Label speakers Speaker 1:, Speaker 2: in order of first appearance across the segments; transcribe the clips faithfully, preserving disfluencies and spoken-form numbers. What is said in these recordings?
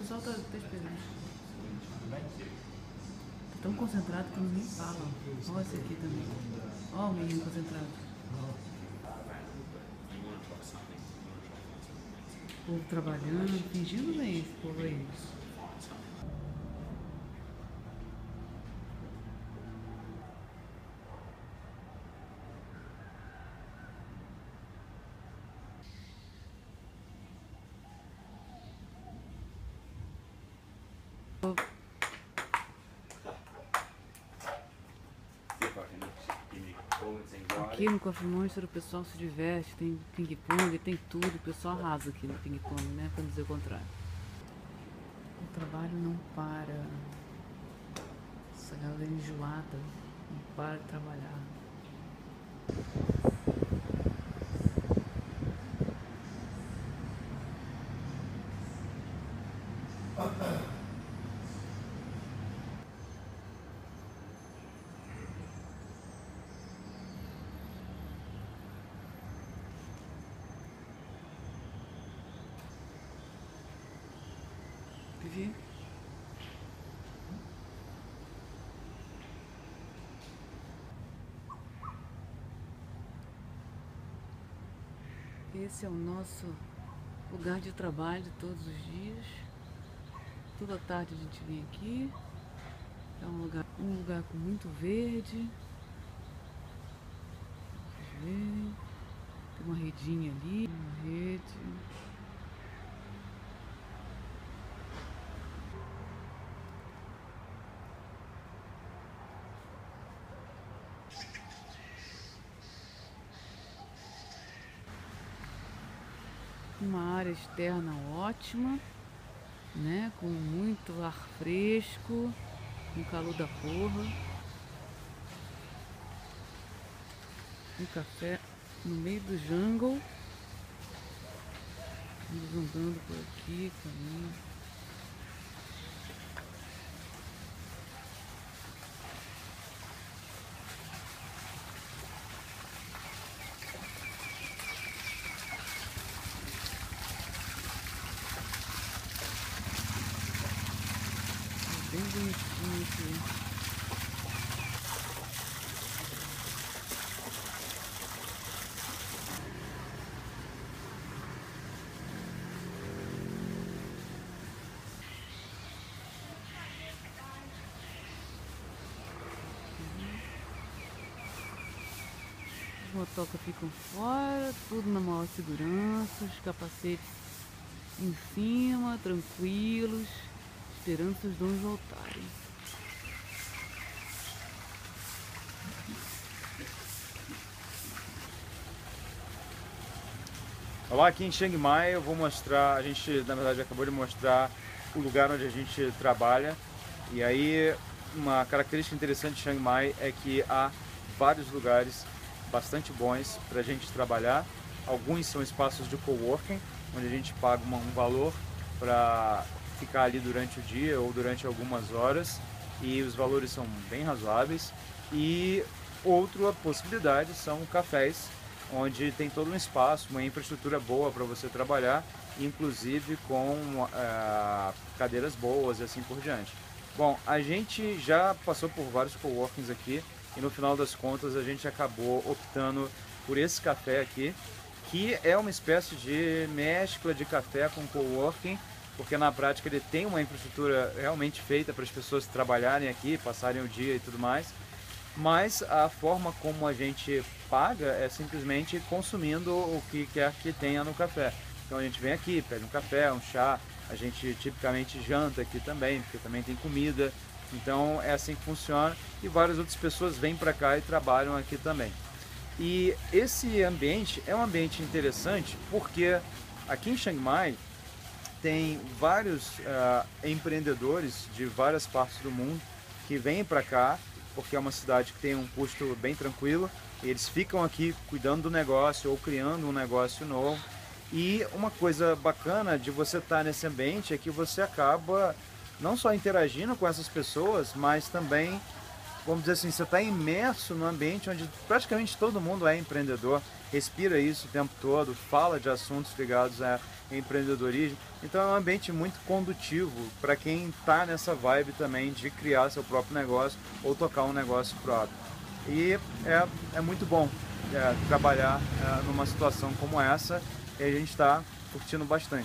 Speaker 1: pessoal tá, tá esperando. Tá tão concentrado que nem falam. Olha esse aqui também. Olha o menino concentrado. O povo trabalhando, fingindo bem esse povo aí. Aqui no Coffee Monster o pessoal se diverte, tem ping-pong, tem tudo, o pessoal arrasa aqui no ping-pong, né? Pra não dizer o contrário. O trabalho não para. Essa galera enjoada não para de trabalhar. Vivi? Esse é o nosso lugar de trabalho todos os dias. Toda tarde a gente vem aqui. É um lugar, um lugar com muito verde. Vocês verem. Tem uma redinha ali, uma rede. Uma área externa ótima, né? Com muito ar fresco, um calor da porra. Um café no meio do jungle. Vamos andando por aqui, caminho. Bem bonitinho aqui. Os motocas ficam fora, tudo na maior segurança, os capacetes em cima, tranquilos, esperando seus donos voltarem.
Speaker 2: Olá, aqui em Chiang Mai eu vou mostrar, a gente na verdade acabou de mostrar o lugar onde a gente trabalha. E aí uma característica interessante de Chiang Mai é que há vários lugares bastante bons para a gente trabalhar. Alguns são espaços de coworking, onde a gente paga uma, um valor para ficar ali durante o dia ou durante algumas horas, e os valores são bem razoáveis. E outra possibilidade são cafés, onde tem todo um espaço, uma infraestrutura boa para você trabalhar, inclusive com uh, cadeiras boas e assim por diante. Bom, a gente já passou por vários coworkings aqui e no final das contas a gente acabou optando por esse café aqui, que é uma espécie de mescla de café com coworking, porque na prática ele tem uma infraestrutura realmente feita para as pessoas trabalharem aqui, passarem o dia e tudo mais, mas a forma como a gente paga é simplesmente consumindo o que quer que tenha no café. Então a gente vem aqui, pede um café, um chá, a gente tipicamente janta aqui também, porque também tem comida. Então é assim que funciona, e várias outras pessoas vêm para cá e trabalham aqui também. E esse ambiente é um ambiente interessante porque aqui em Chiang Mai tem vários uh, empreendedores de várias partes do mundo que vêm para cá, porque é uma cidade que tem um custo bem tranquilo, e eles ficam aqui cuidando do negócio ou criando um negócio novo. E uma coisa bacana de você estar nesse ambiente é que você acaba não só interagindo com essas pessoas, mas também, vamos dizer assim, você está imerso no ambiente onde praticamente todo mundo é empreendedor, respira isso o tempo todo, fala de assuntos ligados a empreendedorismo. Então é um ambiente muito condutivo para quem está nessa vibe também de criar seu próprio negócio ou tocar um negócio próprio. E é, é muito bom é, trabalhar é, numa situação como essa, e a gente está curtindo bastante.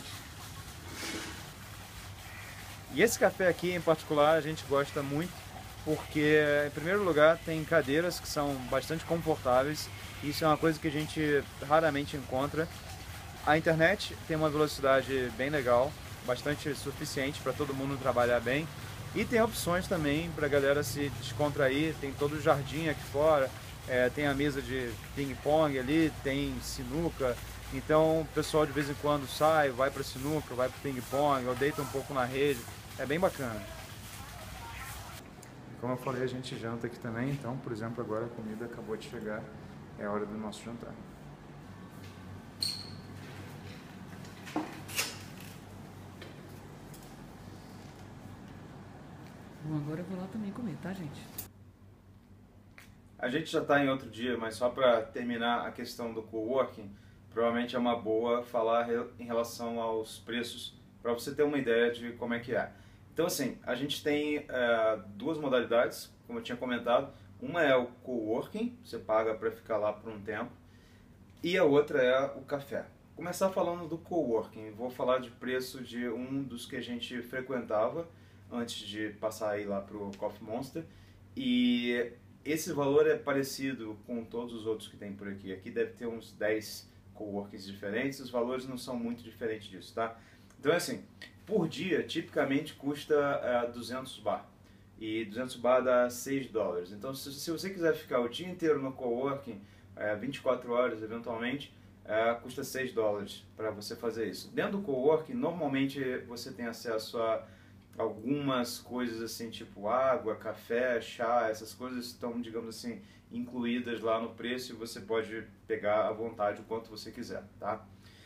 Speaker 2: E esse café aqui em particular a gente gosta muito porque, em primeiro lugar, tem cadeiras que são bastante confortáveis. Isso é uma coisa que a gente raramente encontra. A internet tem uma velocidade bem legal, bastante suficiente para todo mundo trabalhar bem. E tem opções também para a galera se descontrair. Tem todo o jardim aqui fora, é, tem a mesa de ping-pong ali, tem sinuca. Então o pessoal de vez em quando sai, vai para sinuca, vai para ping-pong, ou deita um pouco na rede. É bem bacana. Como eu falei, a gente janta aqui também. Então, por exemplo, agora a comida acabou de chegar. É a hora do nosso jantar.
Speaker 1: Bom, agora eu vou lá também comer, tá, gente?
Speaker 2: A gente já está em outro dia, mas só para terminar a questão do coworking, provavelmente é uma boa falar em relação aos preços, para você ter uma ideia de como é que é. Então, assim, a gente tem é, duas modalidades, como eu tinha comentado. Uma é o coworking, você paga para ficar lá por um tempo, e a outra é o café. Vou começar falando do coworking, vou falar de preço de um dos que a gente frequentava antes de passar aí lá para o Coffee Monster, e esse valor é parecido com todos os outros que tem por aqui. Aqui deve ter uns dez coworkings diferentes, os valores não são muito diferentes disso, tá? Então é assim, por dia, tipicamente custa uh, duzentos bar. E duzentos bar dá seis dólares. Então, se, se você quiser ficar o dia inteiro no coworking, uh, vinte e quatro horas eventualmente, uh, custa seis dólares para você fazer isso. Dentro do coworking, normalmente você tem acesso a algumas coisas assim, tipo água, café, chá, essas coisas estão, digamos assim, incluídas lá no preço e você pode pegar à vontade o quanto você quiser, tá?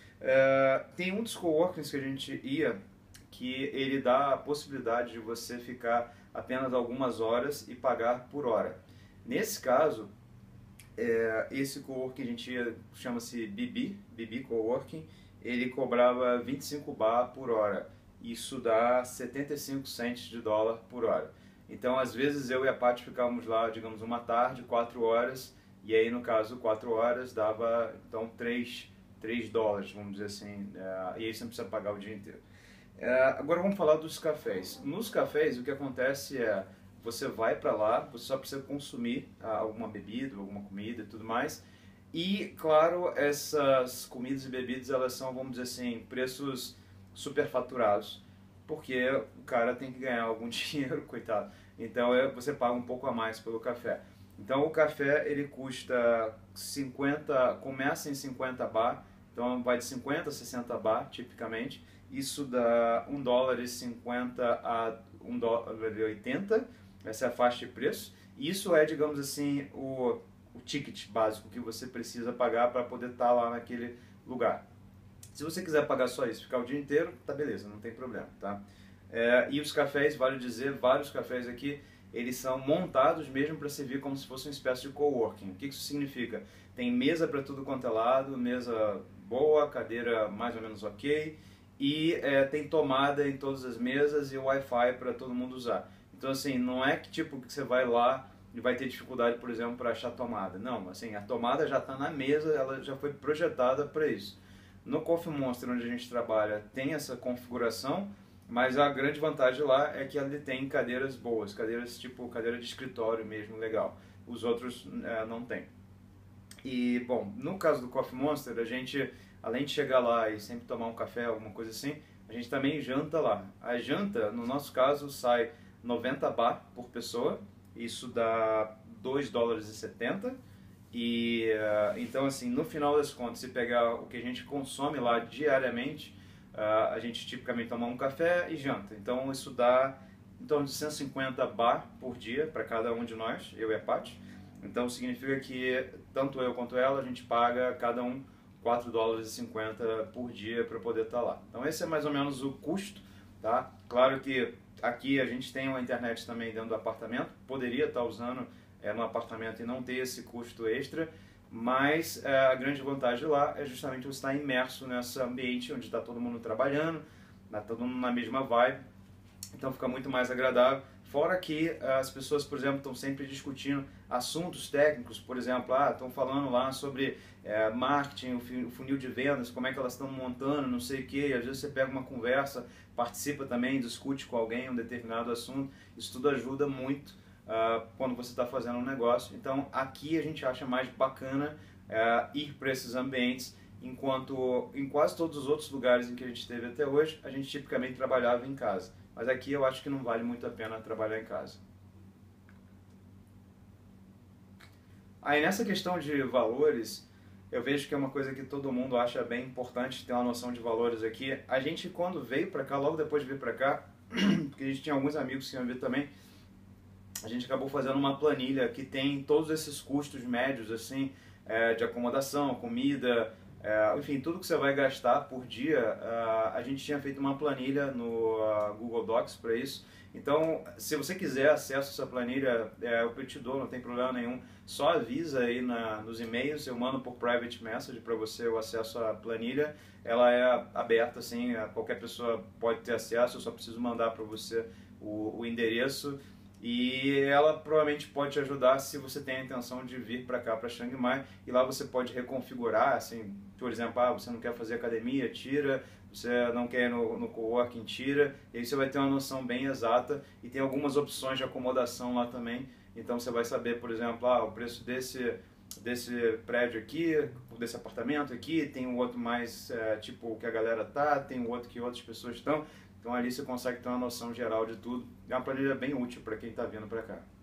Speaker 2: Uh, tem um dos coworkings que a gente ia que ele dá a possibilidade de você ficar apenas algumas horas e pagar por hora. Nesse caso, é, esse coworking que a gente ia chama-se B B, B B Coworking, ele cobrava vinte e cinco bar por hora. Isso dá setenta e cinco cents de dólar por hora. Então, às vezes, eu e a Paty ficávamos lá, digamos, uma tarde, quatro horas, e aí, no caso, quatro horas dava, então, três dólares, vamos dizer assim, é, e aí você não precisa pagar o dia inteiro. É, agora vamos falar dos cafés. Nos cafés, o que acontece é, você vai para lá, você só precisa consumir ah, alguma bebida, alguma comida e tudo mais. E, claro, essas comidas e bebidas, elas são, vamos dizer assim, preços superfaturados, porque o cara tem que ganhar algum dinheiro, coitado. Então é, você paga um pouco a mais pelo café. Então o café ele custa cinquenta, começa em cinquenta bar, então vai de cinquenta a sessenta bar tipicamente. Isso dá um dólar e cinquenta a um dólar e oitenta, essa é a faixa de preço. Isso é, digamos assim, o, o ticket básico que você precisa pagar para poder estar lá naquele lugar. Se você quiser pagar só isso, ficar o dia inteiro, tá beleza, não tem problema, tá? É, e os cafés, vale dizer, vários cafés aqui, eles são montados mesmo para servir como se fosse uma espécie de coworking. O que isso significa? Tem mesa para tudo quanto é lado, mesa boa, cadeira mais ou menos ok, e é, tem tomada em todas as mesas e Wi-Fi para todo mundo usar. Então, assim, não é que tipo que você vai lá e vai ter dificuldade, por exemplo, para achar tomada. Não, assim, a tomada já está na mesa, ela já foi projetada para isso. No Coffee Monster, onde a gente trabalha, tem essa configuração, mas a grande vantagem lá é que ele tem cadeiras boas, cadeiras tipo cadeira de escritório mesmo, legal. Os outros é, não tem. E, bom, no caso do Coffee Monster, a gente, além de chegar lá e sempre tomar um café, alguma coisa assim, a gente também janta lá. A janta, no nosso caso, sai noventa bar por pessoa, isso dá dois dólares e setenta. E uh, então, assim, no final das contas, se pegar o que a gente consome lá diariamente, uh, a gente tipicamente toma um café e janta. Então isso dá em torno de cento e cinquenta bar por dia para cada um de nós, eu e a Paty. Então significa que tanto eu quanto ela, a gente paga cada um quatro dólares e cinquenta por dia para poder estar lá. Então esse é mais ou menos o custo, tá? Claro que aqui a gente tem uma internet também dentro do apartamento, poderia estar usando é, no apartamento e não ter esse custo extra, mas é, a grande vantagem lá é justamente você estar imerso nesse ambiente onde está todo mundo trabalhando, está todo mundo na mesma vibe, então fica muito mais agradável. Fora que as pessoas, por exemplo, estão sempre discutindo assuntos técnicos, por exemplo, ah, estão falando lá sobre é, marketing, o funil de vendas, como é que elas estão montando, não sei o que, e às vezes você pega uma conversa, participa também, discute com alguém um determinado assunto, isso tudo ajuda muito uh, quando você está fazendo um negócio. Então aqui a gente acha mais bacana uh, ir para esses ambientes, enquanto em quase todos os outros lugares em que a gente esteve até hoje, a gente tipicamente trabalhava em casa. Mas aqui eu acho que não vale muito a pena trabalhar em casa. Aí nessa questão de valores, eu vejo que é uma coisa que todo mundo acha bem importante ter uma noção de valores aqui. A gente, quando veio pra cá, logo depois de vir pra cá, porque a gente tinha alguns amigos que iam vir também, a gente acabou fazendo uma planilha que tem todos esses custos médios, assim, é, de acomodação, comida, é, enfim, tudo que você vai gastar por dia. Uh, a gente tinha feito uma planilha no uh, Google Docs para isso. Então, se você quiser acesso a essa planilha, é, eu te dou, não tem problema nenhum. Só avisa aí na, nos e-mails, eu mando por private message para você o acesso à planilha. Ela é aberta, assim, qualquer pessoa pode ter acesso, eu só preciso mandar para você o, o endereço. E ela provavelmente pode te ajudar se você tem a intenção de vir para cá, para Chiang Mai, e lá você pode reconfigurar, assim, por exemplo, ah, você não quer fazer academia, tira, você não quer ir no, no coworking, tira, e aí você vai ter uma noção bem exata, e tem algumas opções de acomodação lá também, então você vai saber, por exemplo, ah, o preço desse, desse prédio aqui, desse apartamento aqui, tem um outro mais, é, tipo, que a galera tá, tem um outro que outras pessoas estão. Então ali você consegue ter uma noção geral de tudo. É uma planilha bem útil para quem está vindo para cá.